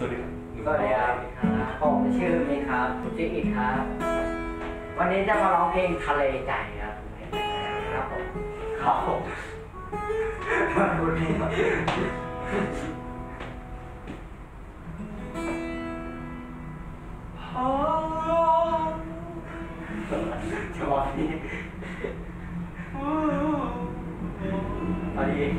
วัสดีครับสวัสดีครับผมชื่อมิครับชื่ออิดครับวันนี้จะมาร้องเพลงทะเลใจครับครับผมครับผมมาดูนี่จังหวะนี้พอดี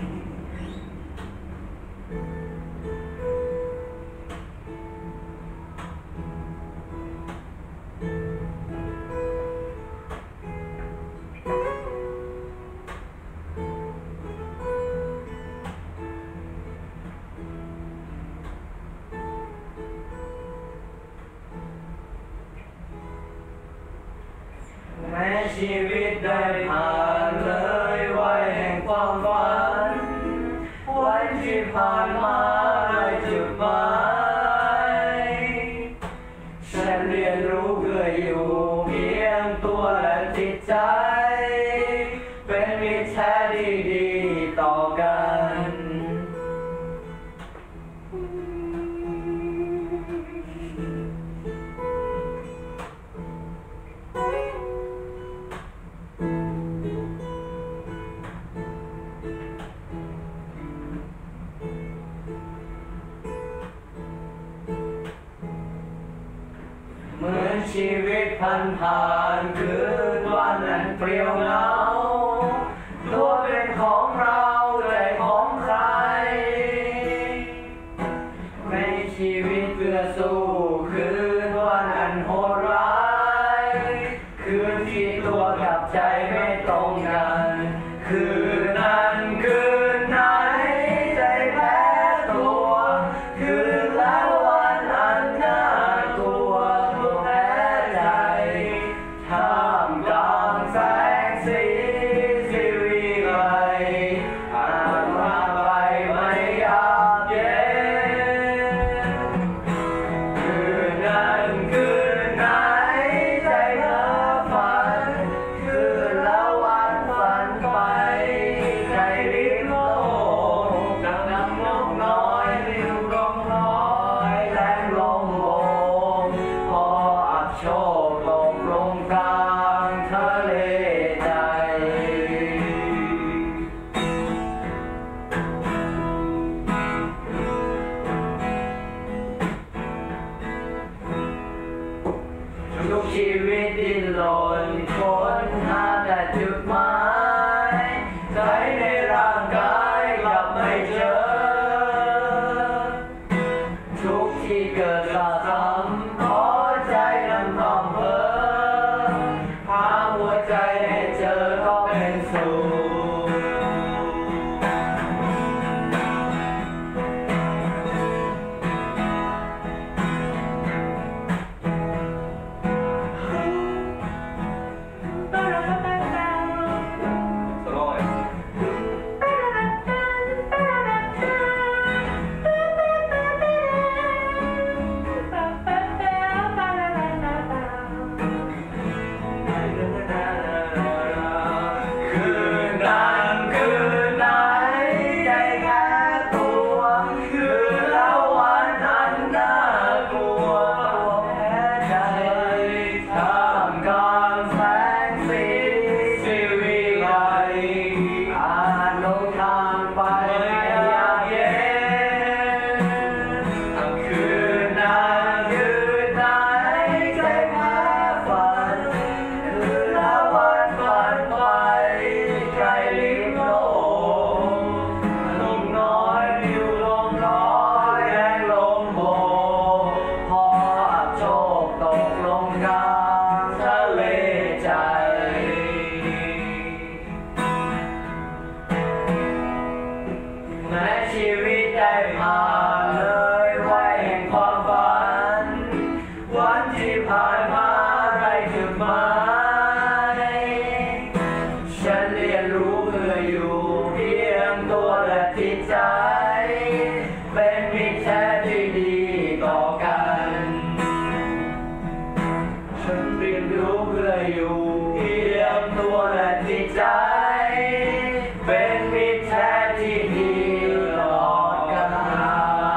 แม้ชีวิตได้ผ่านเลยวัยแห่งความฝันวันที่ผ่านมาได้จุดหมายฉันเรียนรู้เพื่ออยู่เพียงตัวและจิตใจเป็นมิตรแท้ดีๆต่อกันเหมือนชีวิตผ่านคืนวันนั้นเปลี่ยวเหงาตัวเป็นของเราใจของใครในชีวิตเพื่อสู้คืนวันอันโหดร้ายคืนที่ตัวกับใจไม่ตรงกันคืนนั้นคืนไหนใจแพ้ตัวคืนแล้ววันอันน่ากลัวท่ามกลางแสงสีสิวิไลผ่านมาไปไม่ยากเย็นคืนนั้นคืนไหนใจเพ้อฝันคืนแล้ววันฝันไปใจริบโลกดังน้ำนกน้อยริ้วร้องร้อยแรงลมโบกพออับโชคตกลงกลางทะเลใจทุกชีวิตดิ้นรนค้นหาแต่จุดหมายใจในร่างกายกลับไม่เจอทุกที่เกิดสะสมขอใจนั้นพร้อมเพ้อหาหัวใจให้เจอก็เป็นสุขสโลว์คืนนั้นคืนไหนใจแค่ตัวคืนแล้ววันอันน่ากลัวแพ้ใจท่ามกลางแสงสีสิวิไลอ่านลงทางไปไม่อยากเย็นคืนนั้นคืนไหนใจแพ้ฝันคืนแล้ววันฝันไปไกลลิบโลกลมน้อยริ้วลมร้อยแรงลมโบกพออับโชคตกลงกลางทะเลใจแม้ชีวิตได้ผ่านเลยวัยแห่งความฝันวันที่ผ่านมาได้จุดหมายฉันเรียนรู้เพื่ออยู่เพียงตัวและจิตใจเป็นมิตรแท้ที่ดีต่อกันฉันเรียนรู้เพื่ออยู่เพียงตัวและจิตใจเป็นมิตรแท้ที่ดีต่อกัน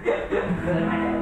เดินมาเนี่ย